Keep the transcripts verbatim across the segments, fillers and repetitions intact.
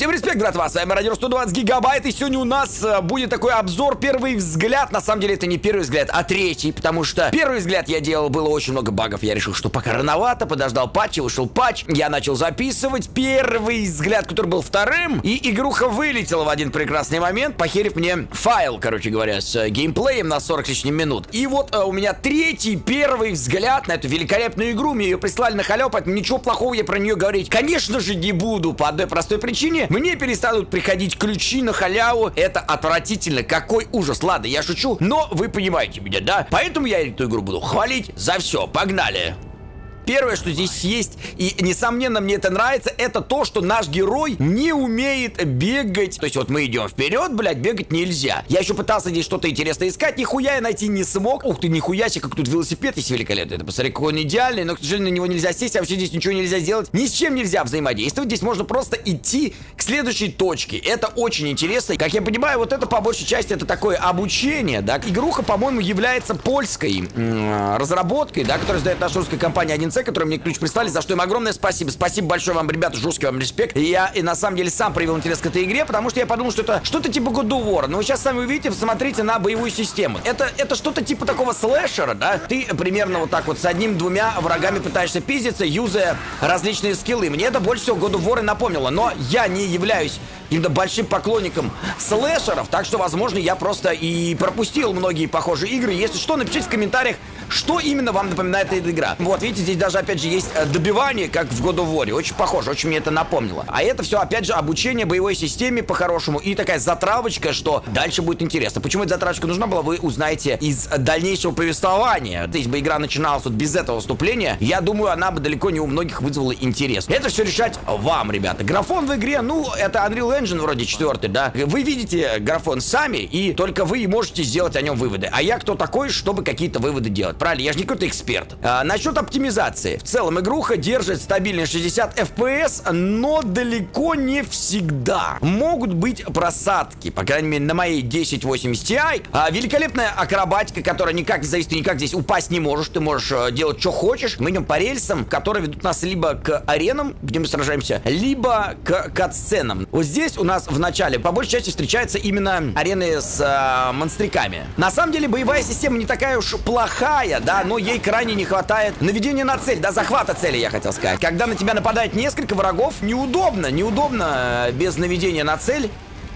Всем респект, братва, с вами Мародер сто двадцать гигабайт, и сегодня у нас э, будет такой обзор «Первый взгляд». На самом деле это не первый взгляд, а третий, потому что первый взгляд я делал, было очень много багов. Я решил, что пока рановато, подождал патча, вышел патч, я начал записывать первый взгляд, который был вторым, и игруха вылетела в один прекрасный момент, похерив мне файл, короче говоря, с э, геймплеем на сорок с лишним минут. И вот э, у меня третий первый взгляд на эту великолепную игру, мне ее прислали на халяву, поэтому ничего плохого я про нее говорить, конечно же, не буду, по одной простой причине. Мне перестанут приходить ключи на халяву. Это отвратительно. Какой ужас. Ладно, я шучу, но вы понимаете меня, да? Поэтому я эту игру буду хвалить за все. Погнали. Первое, что здесь есть, и, несомненно, мне это нравится, это то, что наш герой не умеет бегать. То есть вот мы идем вперед, блядь, бегать нельзя. Я еще пытался здесь что-то интересное искать, нихуя я найти не смог. Ух ты, нихуя себе, как тут велосипед есть великолепный. Это, посмотри, какой он идеальный, но, к сожалению, на него нельзя сесть, а вообще здесь ничего нельзя сделать. Ни с чем нельзя взаимодействовать. Здесь можно просто идти к следующей точке. Это очень интересно. Как я понимаю, вот это, по большей части, это такое обучение, да. Игруха, по-моему, является польской разработкой, да, которую сдает наша русская компания один си, которые мне ключ прислали, за что им огромное спасибо. Спасибо большое вам, ребята, жесткий вам респект. Я и на самом деле сам проявил интерес к этой игре, потому что я подумал, что это что-то типа God of War. Но вы сейчас сами увидите, посмотрите на боевую систему. Это, это что-то типа такого слэшера, да? Ты примерно вот так вот с одним-двумя врагами пытаешься пиздиться, юзая различные скиллы. Мне это больше всего God of War и напомнило. Но я не являюсь каким-то большим поклонником слэшеров, так что, возможно, я просто и пропустил многие похожие игры. Если что, напишите в комментариях, что именно вам напоминает эта игра. Вот, видите, здесь даже, опять же, есть добивание, как в God of War. Очень похоже, очень мне это напомнило. А это все, опять же, обучение боевой системе по-хорошему и такая затравочка, что дальше будет интересно. Почему эта затравочка нужна была, вы узнаете из дальнейшего повествования. То есть бы игра начиналась вот без этого вступления, я думаю, она бы далеко не у многих вызвала интерес. Это все решать вам, ребята. Графон в игре, ну, это Unreal Engine вроде четвертый, да. Вы видите графон сами, и только вы можете сделать о нем выводы. А я кто такой, чтобы какие-то выводы делать? Правильно, я же не какой-то эксперт. А, насчет оптимизации. В целом, игруха держит стабильный шестьдесят эф пи эс, но далеко не всегда. Могут быть просадки, по крайней мере, на моей десять восемьдесят ти ай. А, великолепная акробатика, которая никак не зависит, ты никак здесь упасть не можешь. Ты можешь а, делать, что хочешь. Мы идем по рельсам, которые ведут нас либо к аренам, где мы сражаемся, либо к катсценам. Вот здесь у нас в начале по большей части встречаются именно арены с а, монстриками. На самом деле, боевая система не такая уж плохая, да, но ей крайне не хватает наведения на цель, да, захвата цели, я хотел сказать. Когда на тебя нападает несколько врагов, неудобно, неудобно без наведения на цель.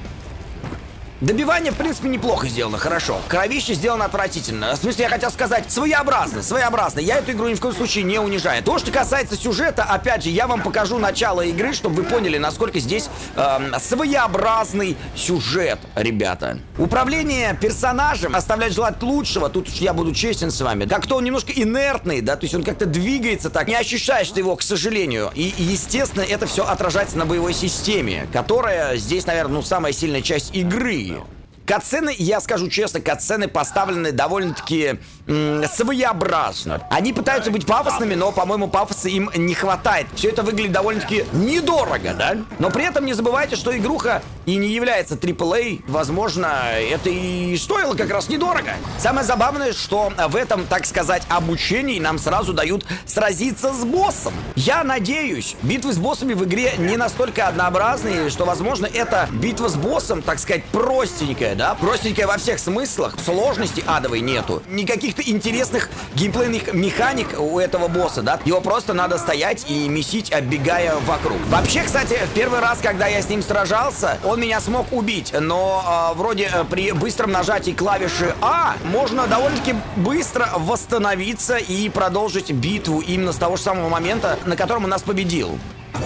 Добивание, в принципе, неплохо сделано, хорошо. Кровище сделано отвратительно. В смысле, я хотел сказать, своеобразно, своеобразно. Я эту игру ни в коем случае не унижаю. То, что касается сюжета, опять же, я вам покажу начало игры, чтобы вы поняли, насколько здесь э, своеобразный сюжет, ребята. Управление персонажем оставляет желать лучшего. Тут уж я буду честен с вами. Как-то он немножко инертный, да, то есть он как-то двигается так. Не ощущаешь ты его, к сожалению. И, естественно, это все отражается на боевой системе, которая здесь, наверное, ну, самая сильная часть игры. Катсцены, я скажу честно, катсцены поставлены довольно-таки своеобразно. Они пытаются быть пафосными, но, по-моему, пафоса им не хватает. Все это выглядит довольно-таки недорого, да? Но при этом не забывайте, что игруха и не является трипл эй. Возможно, это и стоило как раз недорого. Самое забавное, что в этом, так сказать, обучении нам сразу дают сразиться с боссом. Я надеюсь, битвы с боссами в игре не настолько однообразные, что, возможно, эта битва с боссом, так сказать, простенькая, да? Простенькая во всех смыслах. Сложности адовой нету. Никаких интересных геймплейных механик у этого босса, да? Его просто надо стоять и месить, оббегая вокруг. Вообще, кстати, в первый раз, когда я с ним сражался, он меня смог убить, но э, вроде э, при быстром нажатии клавиши А можно довольно-таки быстро восстановиться и продолжить битву именно с того же самого момента, на котором он нас победил.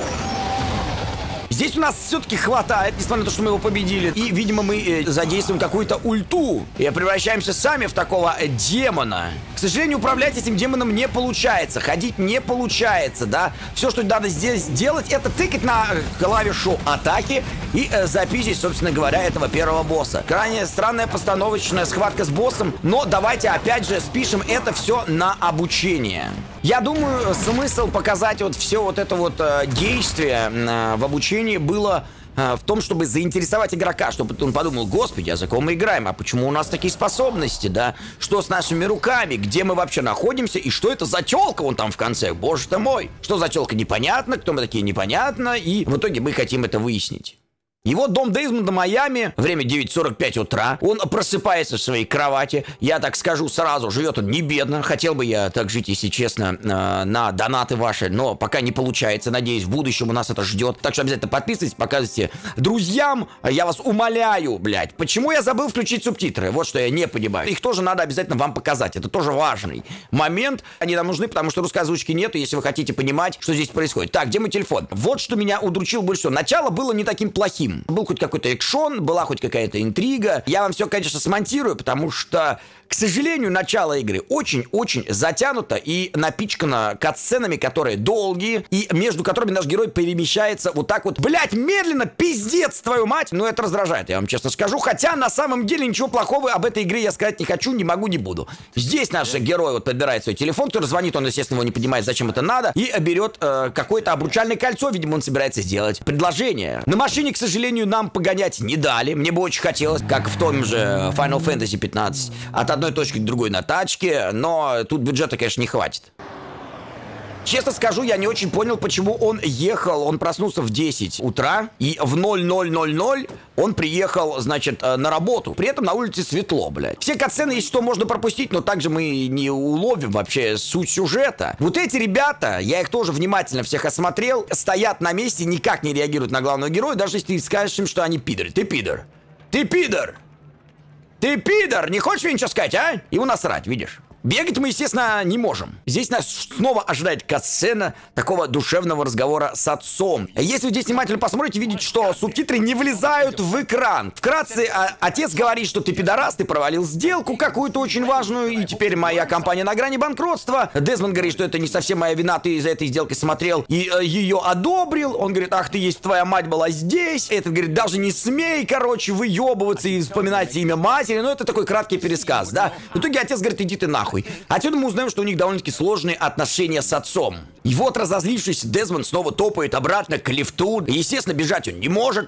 Здесь у нас все-таки хватает, несмотря на то, что мы его победили. И, видимо, мы э, задействуем какую-то ульту. И превращаемся сами в такого э, демона. К сожалению, управлять этим демоном не получается. Ходить не получается, да. Все, что надо здесь сделать, это тыкать на клавишу атаки и э, запиздить, собственно говоря, этого первого босса. Крайне странная постановочная схватка с боссом. Но давайте, опять же, спишем это все на обучение. Я думаю, смысл показать вот все вот это вот э, действие э, в обучении было э, в том, чтобы заинтересовать игрока, чтобы он подумал: господи, а за кого мы играем, а почему у нас такие способности, да? Что с нашими руками, где мы вообще находимся, и что это за тёлка вон там в конце, боже ты мой. Что за тёлка, непонятно, кто мы такие, непонятно, и в итоге мы хотим это выяснить. Его дом Дезмонда, Майами, время девять сорок пять утра, он просыпается в своей кровати, я так скажу сразу, живет он не бедно, хотел бы я так жить, если честно, на донаты ваши, но пока не получается, надеюсь, в будущем у нас это ждет, так что обязательно подписывайтесь, показывайте друзьям, я вас умоляю, блядь, почему я забыл включить субтитры, вот что я не понимаю, их тоже надо обязательно вам показать, это тоже важный момент, они нам нужны, потому что русской озвучки нету, если вы хотите понимать, что здесь происходит. Так, где мой телефон? Вот что меня удручило больше всего, начало было не таким плохим. Был хоть какой-то экшон, была хоть какая-то интрига. Я вам все, конечно, смонтирую, потому что, к сожалению, начало игры очень-очень затянуто и напичкано катсценами, которые долгие, и между которыми наш герой перемещается вот так вот, блять, медленно, пиздец, твою мать. Ну, это раздражает, я вам честно скажу. Хотя, на самом деле, ничего плохого об этой игре я сказать не хочу, не могу, не буду. Здесь наш герой вот подбирает свой телефон, который звонит, он, естественно, его не понимает, зачем это надо, и берет э, какое-то обручальное кольцо, видимо, он собирается сделать предложение. На машине, к сожалению, нам погонять не дали. Мне бы очень хотелось, как в том же Final Fantasy пятнадцать, от одной точки к другой на тачке, но тут бюджета, конечно, не хватит. Честно скажу, я не очень понял, почему он ехал, он проснулся в десять утра, и в ноль ноль ноль ноль он приехал, значит, на работу. При этом на улице светло, блядь. Все катсцены, если что, можно пропустить, но также мы не уловим вообще суть сюжета. Вот эти ребята, я их тоже внимательно всех осмотрел, стоят на месте, никак не реагируют на главного героя, даже если ты скажешь им, что они пидоры. Ты пидор. Ты пидор. Ты пидор. Не хочешь мне ничего сказать, а? Ему насрать, видишь? Бегать мы, естественно, не можем. Здесь нас снова ожидает катсцена такого душевного разговора с отцом. Если вы здесь внимательно посмотрите, видите, что субтитры не влезают в экран. Вкратце, а, отец говорит, что ты пидорас, ты провалил сделку какую-то очень важную, и теперь моя компания на грани банкротства. Дезмонд говорит, что это не совсем моя вина, ты за этой сделкой смотрел и э, ее одобрил. Он говорит, ах ты, если твоя мать была здесь. Этот говорит, даже не смей, короче, выебываться и вспоминать имя матери. Ну, это такой краткий пересказ, да. В итоге отец говорит, иди ты нахуй. Отсюда мы узнаем, что у них довольно-таки сложные отношения с отцом. И вот, разозлившись, Дезмонд снова топает обратно к лифту. Естественно, бежать он не может.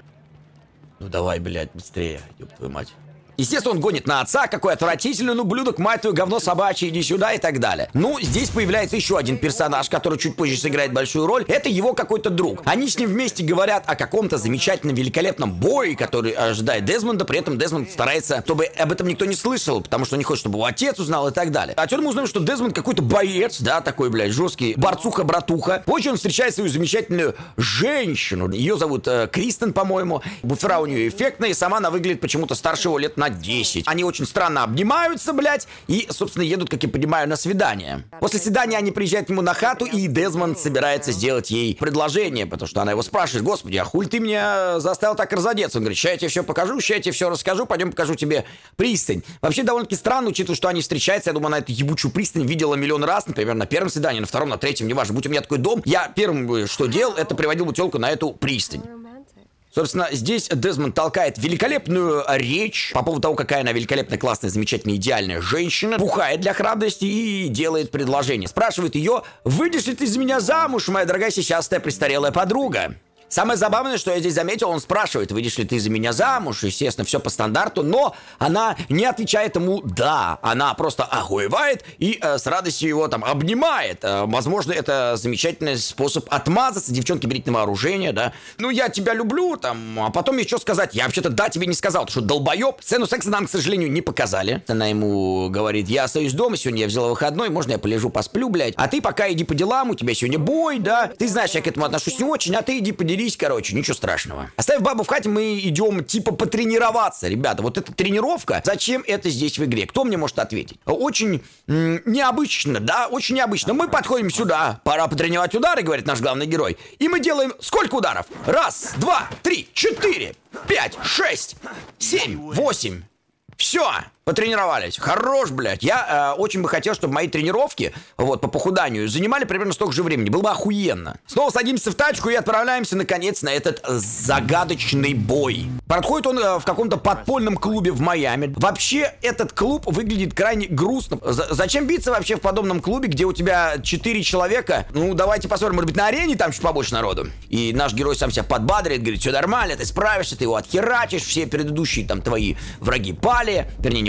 Ну давай, блядь, быстрее, ёб твою мать. Естественно, он гонит на отца, какой отвратительный, ну, блюдок, мать твою, говно собачье, иди сюда и так далее. Ну, здесь появляется еще один персонаж, который чуть позже сыграет большую роль. Это его какой-то друг. Они с ним вместе говорят о каком-то замечательном, великолепном бое, который ожидает Дезмонда. При этом Дезмонд старается, чтобы об этом никто не слышал, потому что не хочет, чтобы его отец узнал и так далее. Отсюда мы узнаем, что Дезмонд какой-то боец, да, такой, блядь, жесткий борцуха-братуха. Позже он встречает свою замечательную женщину. Ее зовут э, Кристен, по-моему. Буфера у нее эффектная, и сама она выглядит почему-то старше его лет на десять. Они очень странно обнимаются, блядь, и, собственно, едут, как я понимаю, на свидание. После свидания они приезжают к нему на хату, и Дезмонд собирается сделать ей предложение, потому что она его спрашивает, господи, а хуль ты меня заставил так разодеться? Он говорит, ща я тебе все покажу, ща я тебе все расскажу, пойдем покажу тебе пристань. Вообще, довольно-таки странно, учитывая, что они встречаются, я думаю, она эту ебучую пристань видела миллион раз, например, на первом свидании, на втором, на третьем, неважно, будь у меня такой дом, я первым, что делал, это приводил бы телку на эту пристань. Собственно, здесь Дезмонд толкает великолепную речь по поводу того, какая она великолепная, классная, замечательная, идеальная женщина, бухает для храбрости и делает предложение. Спрашивает ее, выйдешь ли ты за меня замуж, моя дорогая сисястая престарелая подруга? Самое забавное, что я здесь заметил, он спрашивает, выйдешь ли ты за меня замуж, естественно, все по стандарту, но она не отвечает ему «да», она просто охуевает и э, с радостью его там обнимает. Э, возможно, это замечательный способ отмазаться, девчонки, берите на вооружение, да. Ну, я тебя люблю, там, а потом еще сказать, я вообще-то «да» тебе не сказал, ты что, долбоеб? Сцену секса нам, к сожалению, не показали. Она ему говорит, я остаюсь дома, сегодня я взяла выходной, можно я полежу, посплю, блядь, а ты пока иди по делам, у тебя сегодня бой, да, ты знаешь, я к этому отношусь не очень, а ты иди поделись. Короче, ничего страшного. Оставив бабу в хате, мы идем типа потренироваться, ребята. Вот эта тренировка, зачем это здесь в игре? Кто мне может ответить? Очень необычно, да, очень необычно. Мы подходим сюда, пора потренировать удары, говорит наш главный герой. И мы делаем сколько ударов? Раз, два, три, четыре, пять, шесть, семь, восемь. Все, потренировались. Хорош, блядь. Я э, очень бы хотел, чтобы мои тренировки, вот, по похуданию, занимали примерно столько же времени. Было бы охуенно. Снова садимся в тачку и отправляемся, наконец, на этот загадочный бой. Проходит он э, в каком-то подпольном клубе в Майами. Вообще, этот клуб выглядит крайне грустно. З зачем биться вообще в подобном клубе, где у тебя четыре человека? Ну, давайте посмотрим, может быть, на арене там чуть побольше народу. И наш герой сам себя подбадривает, говорит, все нормально, ты справишься, ты его отхерачишь, все предыдущие там твои враги пали. Вернее, не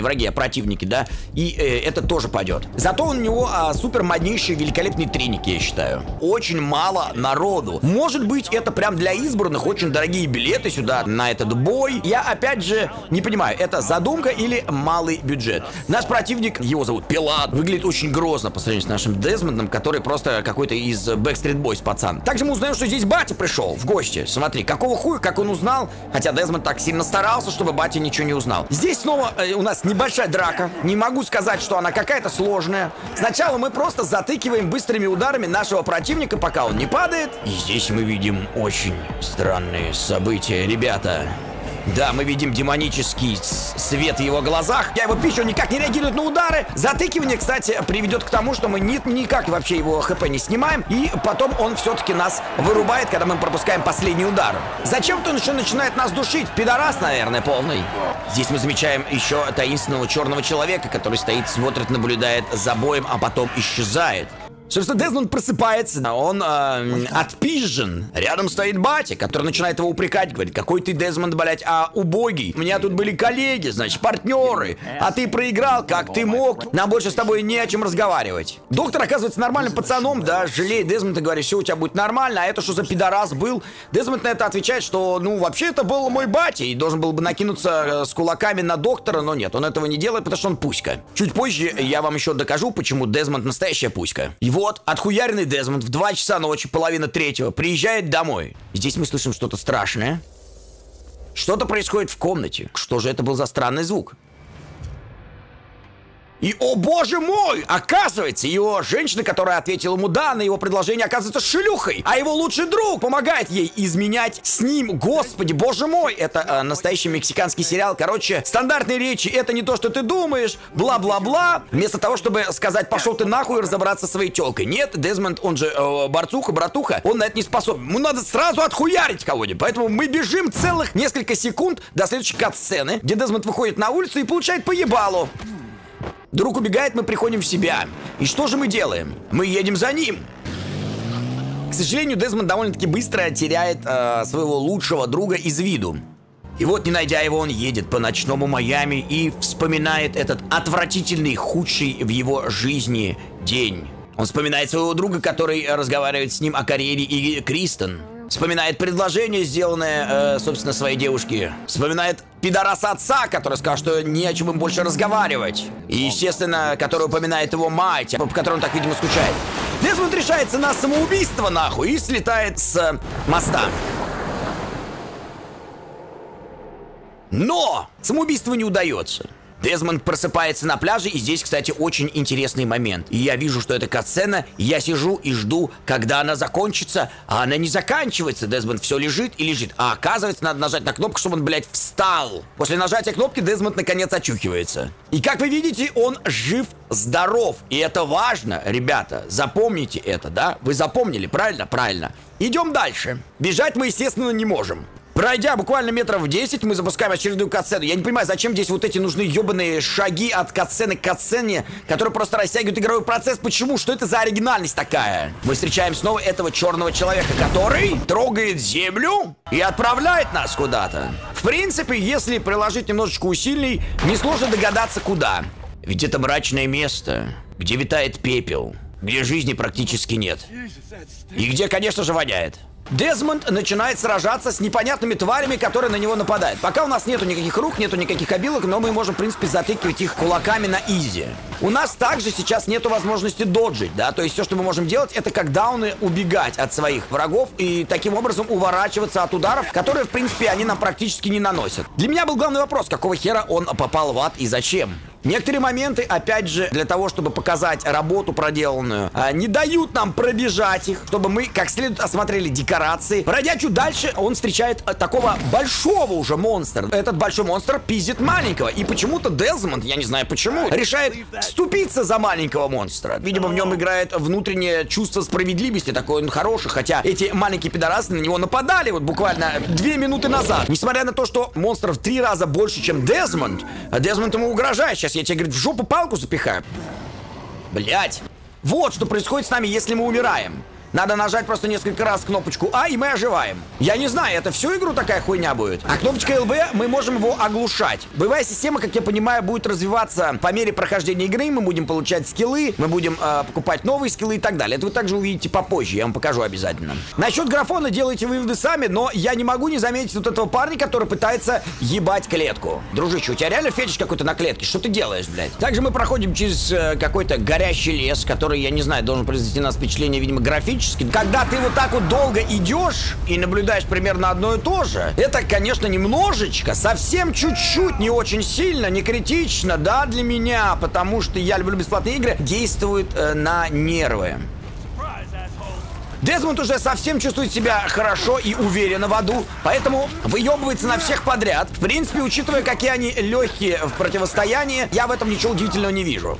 враги, а противники, да, и э, это тоже пойдет. Зато у него а, супер моднейшие великолепные треники, я считаю. Очень мало народу. Может быть, это прям для избранных очень дорогие билеты сюда, на этот бой. Я, опять же, не понимаю, это задумка или малый бюджет. Наш противник, его зовут Пилат, выглядит очень грозно по сравнению с нашим Дезмондом, который просто какой-то из Backstreet Boys пацан. Также мы узнаем, что здесь батя пришел в гости. Смотри, какого хуя, как он узнал, хотя Дезмонд так сильно старался, чтобы батя ничего не узнал. Здесь снова э, у нас небольшая драка. Не могу сказать, что она какая-то сложная. Сначала мы просто затыкиваем быстрыми ударами нашего противника, пока он не падает. И здесь мы видим очень странные события, ребята. Да, мы видим демонический свет в его глазах. Я его пищу, он никак не реагирует на удары. Затыкивание, кстати, приведет к тому, что мы ни, никак вообще его хп не снимаем. И потом он все-таки нас вырубает, когда мы пропускаем последний удар. Зачем-то он еще начинает нас душить. Пидорас, наверное, полный. Здесь мы замечаем еще таинственного черного человека, который стоит, смотрит, наблюдает за боем, а потом исчезает. Собственно, Дезмонд просыпается, он э, отпизжен. Рядом стоит батя, который начинает его упрекать, говорит: какой ты, Дезмонд, блять, а убогий. У меня тут были коллеги, значит, партнеры, а ты проиграл, как ты мог. Нам больше с тобой не о чем разговаривать. Доктор оказывается нормальным пацаном, да, жалеет Дезмонда, говорит: все у тебя будет нормально, а это что за пидорас был? Дезмонд на это отвечает, что, ну, вообще это был мой батя, и должен был бы накинуться э, с кулаками на доктора, но нет, он этого не делает, потому что он пуська. Чуть позже я вам еще докажу, почему Дезмонд настоящая пуська. Его Вот, отхуяренный Дезмонд в два часа ночи, половина третьего, приезжает домой. Здесь мы слышим что-то страшное. Что-то происходит в комнате. Что же это был за странный звук? И, о боже мой, оказывается, его женщина, которая ответила ему да на его предложение, оказывается шлюхой, а его лучший друг помогает ей изменять с ним. Господи, боже мой, это э, настоящий мексиканский сериал. Короче, стандартные речи, это не то, что ты думаешь, бла-бла-бла. Вместо того, чтобы сказать: пошел ты нахуй и разобраться со своей телкой. Нет, Дезмонд, он же э, борцуха, братуха, он на это не способен. Ему надо сразу отхуярить кого-нибудь. Поэтому мы бежим целых несколько секунд до следующей кат-сцены, где Дезмонд выходит на улицу и получает по ебалу. Друг убегает, мы приходим в себя. И что же мы делаем? Мы едем за ним. К сожалению, Дезмонд довольно-таки быстро теряет э, своего лучшего друга из виду. И вот, не найдя его, он едет по ночному Майами и вспоминает этот отвратительный, худший в его жизни день. Он вспоминает своего друга, который разговаривает с ним о карьере, и Кристен. Вспоминает предложение, сделанное, э, собственно, своей девушке. Вспоминает пидораса отца, который сказал, что не о чем им больше разговаривать. И, естественно, который упоминает его мать, по которой он так, видимо, скучает. Дезмонд решается на самоубийство, нахуй, и слетает с моста. Но самоубийство не удается. Дезмонд просыпается на пляже, и здесь, кстати, очень интересный момент. И я вижу, что это катсцена, я сижу и жду, когда она закончится, а она не заканчивается. Дезмонд все лежит и лежит. А оказывается, надо нажать на кнопку, чтобы он, блядь, встал. После нажатия кнопки Дезмонд наконец очухивается. И как вы видите, он жив-здоров. И это важно, ребята. Запомните это, да? Вы запомнили, правильно? Правильно. Идем дальше. Бежать мы, естественно, не можем. Пройдя буквально метров десять, мы запускаем очередную катсцену. Я не понимаю, зачем здесь вот эти нужны ебаные шаги от катсцены к катсцене, которые просто растягивают игровой процесс. Почему? Что это за оригинальность такая? Мы встречаем снова этого черного человека, который трогает землю и отправляет нас куда-то. В принципе, если приложить немножечко усилий, несложно догадаться, куда. Ведь это мрачное место, где витает пепел, где жизни практически нет. И где, конечно же, воняет. Дезмонд начинает сражаться с непонятными тварями, которые на него нападают. Пока у нас нету никаких рук, нету никаких обилок, но мы можем, в принципе, затыкивать их кулаками на изи. У нас также сейчас нету возможности доджить, да, то есть все, что мы можем делать, это как дауны убегать от своих врагов и таким образом уворачиваться от ударов, которые, в принципе, они нам практически не наносят. Для меня был главный вопрос, какого хера он попал в ад и зачем? Некоторые моменты, опять же, для того, чтобы показать работу проделанную, не дают нам пробежать их, чтобы мы как следует осмотрели декорации. Пройдя чуть дальше, он встречает такого большого уже монстра. Этот большой монстр пиздит маленького. И почему-то Дезмонд, я не знаю почему, решает вступиться за маленького монстра. Видимо, в нем играет внутреннее чувство справедливости, такой он хороший, хотя эти маленькие пидорасы на него нападали вот буквально две минуты назад. Несмотря на то, что монстр в три раза больше, чем Дезмонд, Дезмонд ему угрожает. Сейчас я тебе, говорит, в жопу палку запихаю. Блять. Вот что происходит с нами, если мы умираем. Надо нажать просто несколько раз кнопочку А, и мы оживаем. Я не знаю, это всю игру такая хуйня будет. А кнопочкой ЛБ мы можем его оглушать. Боевая система, как я понимаю, будет развиваться по мере прохождения игры. Мы будем получать скиллы, мы будем э, покупать новые скиллы и так далее. Это вы также увидите попозже, я вам покажу обязательно. Насчет графона делайте выводы сами, но я не могу не заметить вот этого парня, который пытается ебать клетку. Дружище, у тебя реально фетиш какой-то на клетке? Что ты делаешь, блядь? Также мы проходим через э, какой-то горящий лес, который, я не знаю, должен произвести на нас впечатление, видимо, графически. Когда ты вот так вот долго идешь и наблюдаешь примерно одно и то же, это, конечно, немножечко, совсем чуть-чуть, не очень сильно, не критично, да, для меня, потому что я люблю бесплатные игры, действует э, на нервы. Дезмонд уже совсем чувствует себя хорошо и уверенно в аду, поэтому выебывается на всех подряд. В принципе, учитывая, какие они легкие в противостоянии, я в этом ничего удивительного не вижу.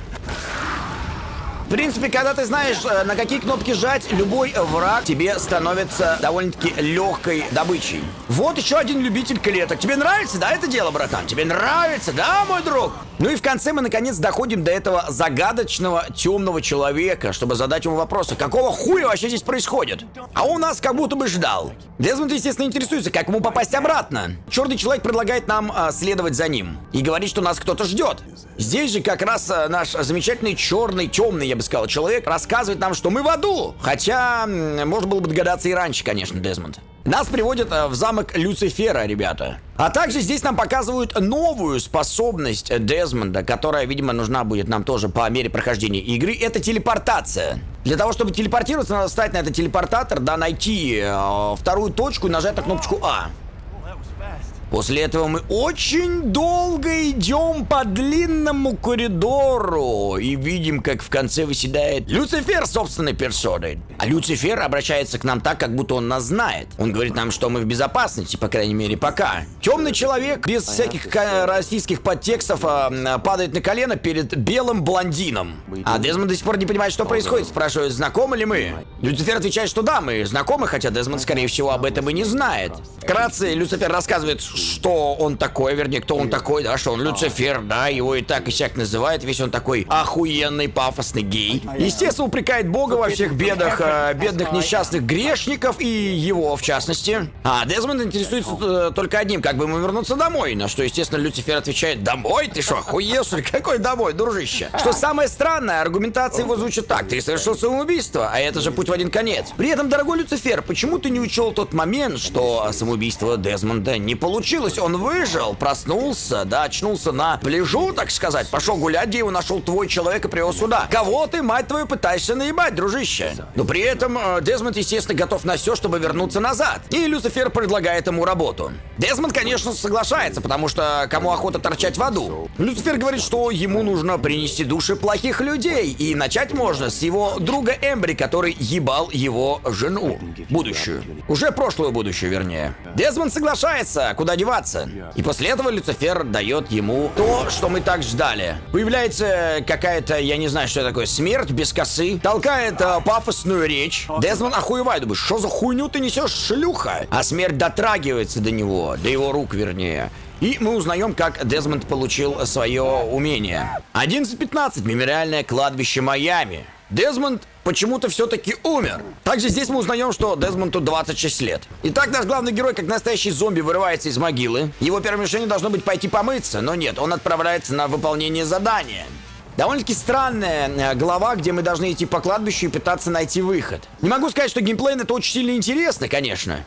В принципе, когда ты знаешь, на какие кнопки жать, любой враг тебе становится довольно-таки легкой добычей. Вот еще один любитель клеток. Тебе нравится, да, это дело, братан? Тебе нравится, да, мой друг? Ну и в конце мы, наконец, доходим до этого загадочного темного человека, чтобы задать ему вопросы. Какого хуя вообще здесь происходит? А он нас как будто бы ждал. Дезмонд, естественно, интересуется, как ему попасть обратно. Черный человек предлагает нам а, следовать за ним и говорит, что нас кто-то ждет. Здесь же как раз а, наш замечательный черный, темный, я бы сказал, человек рассказывает нам, что мы в аду. Хотя, можно было бы догадаться и раньше, конечно, Дезмонд. Нас приводят в замок Люцифера, ребята. А также здесь нам показывают новую способность Дезмонда, которая, видимо, нужна будет нам тоже по мере прохождения игры. Это телепортация. Для того, чтобы телепортироваться, надо встать на этот телепортатор, да, найти э, вторую точку и нажать на кнопочку А. После этого мы очень долго идем по длинному коридору и видим, как в конце выседает Люцифер собственной персоной. А Люцифер обращается к нам так, как будто он нас знает. Он говорит нам, что мы в безопасности, по крайней мере, пока. Темный человек без всяких российских подтекстов падает на колено перед белым блондином. А Дезмонд до сих пор не понимает, что происходит. Спрашивает, знакомы ли мы? Люцифер отвечает, что да, мы знакомы, хотя Дезмонд, скорее всего, об этом и не знает. Вкратце, Люцифер рассказывает, что он такой, вернее, кто он такой, да, что он Люцифер, да, его и так и сяк называют, весь он такой охуенный, пафосный гей. Естественно, упрекает Бога во всех бедах, э, бедных несчастных грешников и его, в частности. А Дезмонд интересуется э, только одним, как бы ему вернуться домой, на что, естественно, Люцифер отвечает, домой? Ты что, охуел, что ли? Какой домой, дружище? Что самое странное, аргументация его звучит так, ты совершил самоубийство, а это же путь в один конец. При этом, дорогой Люцифер, почему ты не учел тот момент, что самоубийство Дезмонда не получилось? Он выжил, проснулся, да, очнулся на пляжу, так сказать, пошел гулять, где его нашел твой человек и привел сюда. Кого ты, мать твою, пытаешься наебать, дружище? Но при этом э, Дезмонд, естественно, готов на все, чтобы вернуться назад. И Люцифер предлагает ему работу. Дезмонд, конечно, соглашается, потому что кому охота торчать в аду? Люцифер говорит, что ему нужно принести души плохих людей, и начать можно с его друга Эмбри, который ебал его жену. Будущую. Уже прошлую будущую, вернее. Дезмонд соглашается, куда деваться. И после этого Люцифер дает ему то, что мы так ждали. Появляется какая-то, я не знаю, что такое, смерть без косы, толкает э, пафосную речь. Дезмонд охуевает, думает, что за хуйню ты несешь, шлюха? А смерть дотрагивается до него, до его рук, вернее. И мы узнаем, как Дезмонд получил свое умение. одиннадцать пятнадцать, мемориальное кладбище Майами. Дезмонд почему-то все-таки умер. Также здесь мы узнаем, что Дезмонду двадцать шесть лет. Итак, наш главный герой, как настоящий зомби, вырывается из могилы. Его первым решением должно быть пойти помыться, но нет, он отправляется на выполнение задания. Довольно-таки странная глава, где мы должны идти по кладбищу и пытаться найти выход. Не могу сказать, что геймплейно это очень сильно интересно, конечно.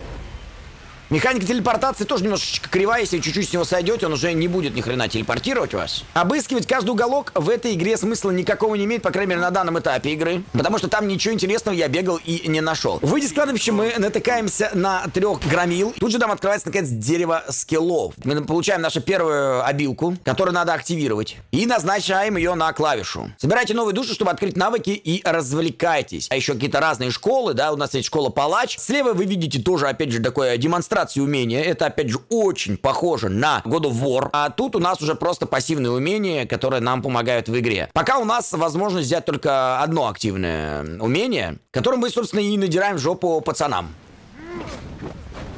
Механика телепортации тоже немножечко кривая, если чуть-чуть с него сойдете, он уже не будет ни хрена телепортировать вас. Обыскивать каждый уголок в этой игре смысла никакого не имеет, по крайней мере, на данном этапе игры. Потому что там ничего интересного я бегал и не нашел. Выйдя с кладбища, мы натыкаемся на трех громил. Тут же нам открывается, наконец, дерево скиллов. Мы получаем нашу первую обилку, которую надо активировать. И назначаем ее на клавишу. Собирайте новые души, чтобы открыть навыки, и развлекайтесь. А еще какие-то разные школы, да, у нас есть школа палач. Слева вы видите тоже, опять же, такое демонстрация умения. Это, опять же, очень похоже на God of War. А тут у нас уже просто пассивные умения, которые нам помогают в игре. Пока у нас возможность взять только одно активное умение, которым мы, собственно, и надираем в жопу пацанам.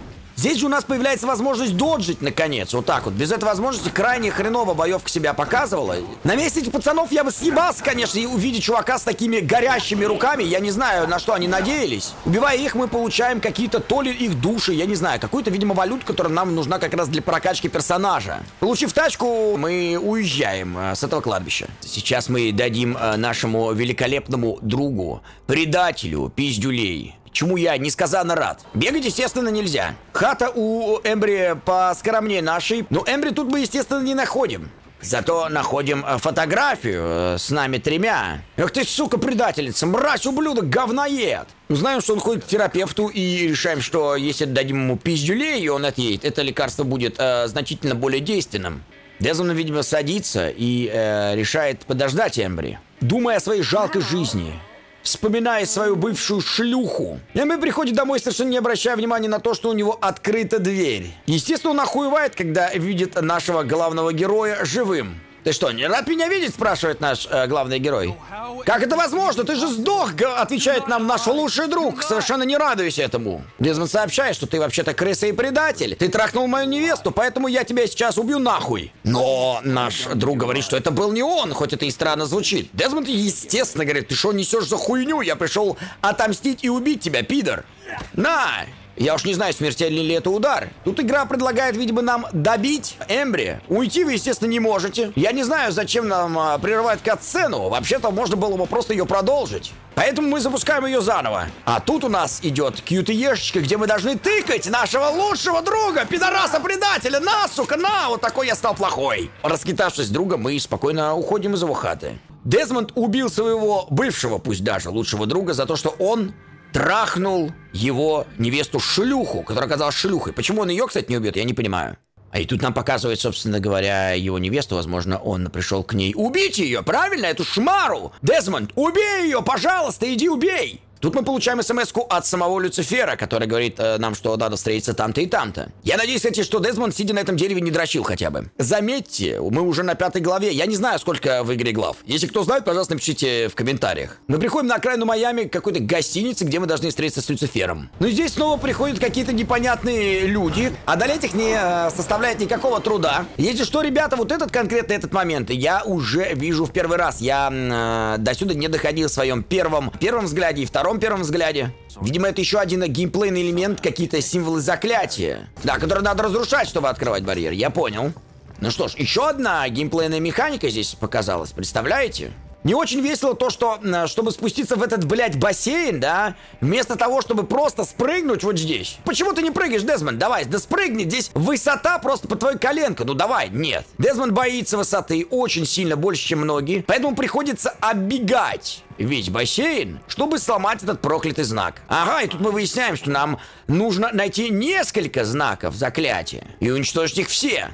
Здесь же у нас появляется возможность доджить, наконец, вот так вот. Без этой возможности крайне хреново боевка себя показывала. На месте этих пацанов я бы съебался, конечно, и увидеть чувака с такими горящими руками. Я не знаю, на что они надеялись. Убивая их, мы получаем какие-то то ли их души, я не знаю, какую-то, видимо, валюту, которая нам нужна как раз для прокачки персонажа. Получив тачку, мы уезжаем э, с этого кладбища. Сейчас мы дадим э, нашему великолепному другу, предателю, пиздюлей, чему я несказанно рад. Бегать, естественно, нельзя. Хата у Эмбри поскромнее нашей. Но Эмбри тут мы, естественно, не находим. Зато находим фотографию с нами тремя. Эх ты, сука, предательница, мразь, ублюдок, говноед. Узнаем, что он ходит к терапевту, и решаем, что если дадим ему пиздюлей, и он отъедет, это лекарство будет э, значительно более действенным. Дезмонд, видимо, садится и э, решает подождать Эмбри, думая о своей жалкой жизни. Вспоминая свою бывшую шлюху. Эмбри приходит домой, совершенно не обращая внимания на то, что у него открыта дверь. Естественно, он охуевает, когда видит нашего главного героя живым. Ты что, не рад меня видеть? Спрашивает наш э, главный герой. Как это возможно? Ты же сдох, отвечает нам наш лучший друг. Совершенно не радуюсь этому. Дезмонд сообщает, что ты вообще-то крыса и предатель. Ты трахнул мою невесту, поэтому я тебя сейчас убью нахуй. Но наш друг говорит, что это был не он, хоть это и странно звучит. Дезмонд, естественно, говорит, ты что несешь за хуйню? Я пришел отомстить и убить тебя, пидор. На! Я уж не знаю, смертельный ли это удар. Тут игра предлагает, видимо, нам добить Эмбри. Уйти вы, естественно, не можете. Я не знаю, зачем нам а, прерывать кат-сцену. Вообще-то можно было бы просто ее продолжить. Поэтому мы запускаем ее заново. А тут у нас идет кью-ти-ешечка, где мы должны тыкать нашего лучшего друга, пидораса-предателя. На, сука, на! Вот такой я стал плохой. Раскитавшись друга, мы спокойно уходим из его хаты. Дезмонд убил своего бывшего, пусть даже, лучшего друга за то, что он трахнул его невесту-шлюху, которая оказалась шлюхой. Почему он ее, кстати, не убьет, я не понимаю. А и тут нам показывает, собственно говоря, его невесту. Возможно, он пришел к ней убить ее, правильно, эту шмару. Дезмонд, убей ее, пожалуйста, иди убей. Тут мы получаем смс-ку от самого Люцифера, который говорит э, нам, что надо встретиться там-то и там-то. Я надеюсь, кстати, что Дезмонд, сидя на этом дереве, не дрочил хотя бы. Заметьте, мы уже на пятой главе. Я не знаю, сколько в игре глав. Если кто знает, пожалуйста, напишите в комментариях. Мы приходим на окраину Майами к какой-то гостинице, где мы должны встретиться с Люцифером. Ну и здесь снова приходят какие-то непонятные люди. Одолеть их не э, составляет никакого труда. Если что, ребята, вот этот конкретно этот момент я уже вижу в первый раз. Я э, до сюда не доходил в своем первом, первом взгляде и втором первом взгляде. Видимо, это еще один геймплейный элемент, какие-то символы заклятия. Да, которые надо разрушать, чтобы открывать барьер. Я понял. Ну что ж, еще одна геймплейная механика здесь показалась. Представляете? Не очень весело то, что, чтобы спуститься в этот, блядь, бассейн, да, вместо того, чтобы просто спрыгнуть вот здесь. Почему ты не прыгаешь, Дезмонд? Давай, да спрыгни, здесь высота просто по твою коленку. Ну давай, нет. Дезмонд боится высоты очень сильно, больше, чем многие, поэтому приходится оббегать весь бассейн, чтобы сломать этот проклятый знак. Ага, и тут мы выясняем, что нам нужно найти несколько знаков заклятия и уничтожить их все.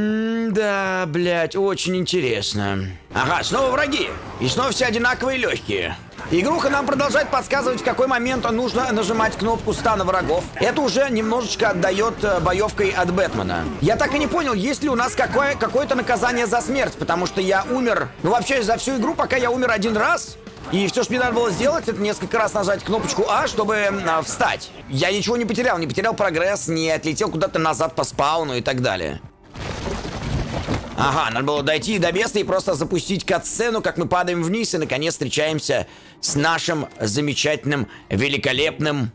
М-да, блядь, очень интересно. Ага, снова враги. И снова все одинаковые легкие. Игруха нам продолжает подсказывать, в какой момент нужно нажимать кнопку стана врагов. Это уже немножечко отдает боевкой от Бэтмена. Я так и не понял, есть ли у нас какое- какое-то наказание за смерть, потому что я умер, ну вообще за всю игру, пока я умер один раз. И все, что мне надо было сделать, это несколько раз нажать кнопочку А, чтобы э, встать. Я ничего не потерял, не потерял прогресс, не отлетел куда-то назад по спауну и так далее. Ага, надо было дойти до места и просто запустить кат-сцену, как мы падаем вниз и наконец встречаемся с нашим замечательным, великолепным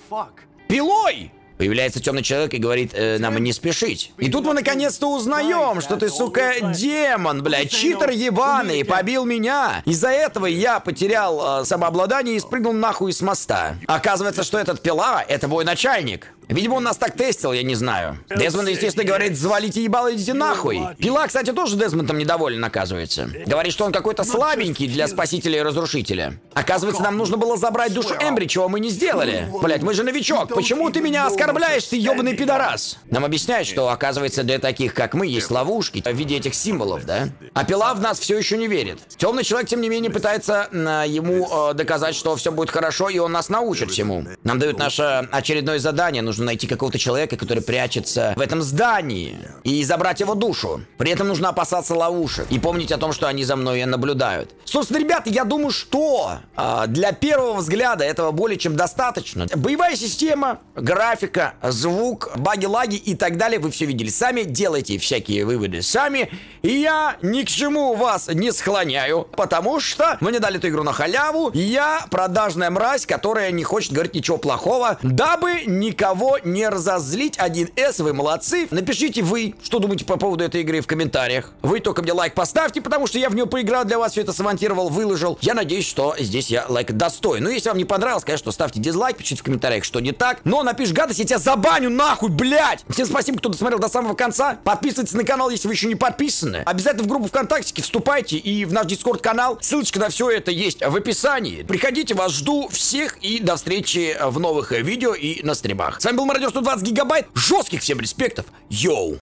пилой. Появляется темный человек и говорит э, нам не спешить. И тут мы наконец-то узнаем, что ты, сука, демон, блядь, читер ебаный, побил меня. Из-за этого я потерял э, самообладание и спрыгнул нахуй с моста. Оказывается, что этот пила — это мой начальник. Видимо, он нас так тестил, я не знаю. Дезмонд, естественно, говорит, завалите ебало, идите нахуй. Пила, кстати, тоже Дезмондом недоволен, оказывается. Говорит, что он какой-то слабенький для спасителя и разрушителя. Оказывается, нам нужно было забрать душу Эмбри, чего мы не сделали. Блять, мы же новичок, почему ты меня оскорбляешь, ты ебаный пидорас? Нам объясняют, что, оказывается, для таких, как мы, есть ловушки в виде этих символов, да? А Пила в нас все еще не верит. Темный человек, тем не менее, пытается э, ему э, доказать, что все будет хорошо, и он нас научит всему. Нам дают наше очередное задание, нужно нужно найти какого-то человека, который прячется в этом здании, и забрать его душу. При этом нужно опасаться ловушек и помнить о том, что они за мной наблюдают. Собственно, ребята, я думаю, что а, для первого взгляда этого более чем достаточно. Боевая система, графика, звук, баги-лаги и так далее вы все видели сами. Делайте всякие выводы сами. И я ни к чему вас не склоняю, потому что мне дали эту игру на халяву. Я продажная мразь, которая не хочет говорить ничего плохого, дабы никого не разозлить. один эс, вы молодцы. Напишите вы, что думаете по поводу этой игры в комментариях. Вы только мне лайк поставьте, потому что я в нее поиграл, для вас все это смонтировал, выложил. Я надеюсь, что здесь я лайк достоин. Ну, если вам не понравилось, конечно, ставьте дизлайк, пишите в комментариях, что не так. Но напишешь гадость, я тебя забаню нахуй, блядь! Всем спасибо, кто досмотрел до самого конца. Подписывайтесь на канал, если вы еще не подписаны. Обязательно в группу ВКонтакте вступайте и в наш Дискорд-канал. Ссылочка на все это есть в описании. Приходите, вас жду всех и до встречи в новых видео и на стримах. С вами был Мародер сто двадцать гигабайт. Жестких всем респектов. Йоу!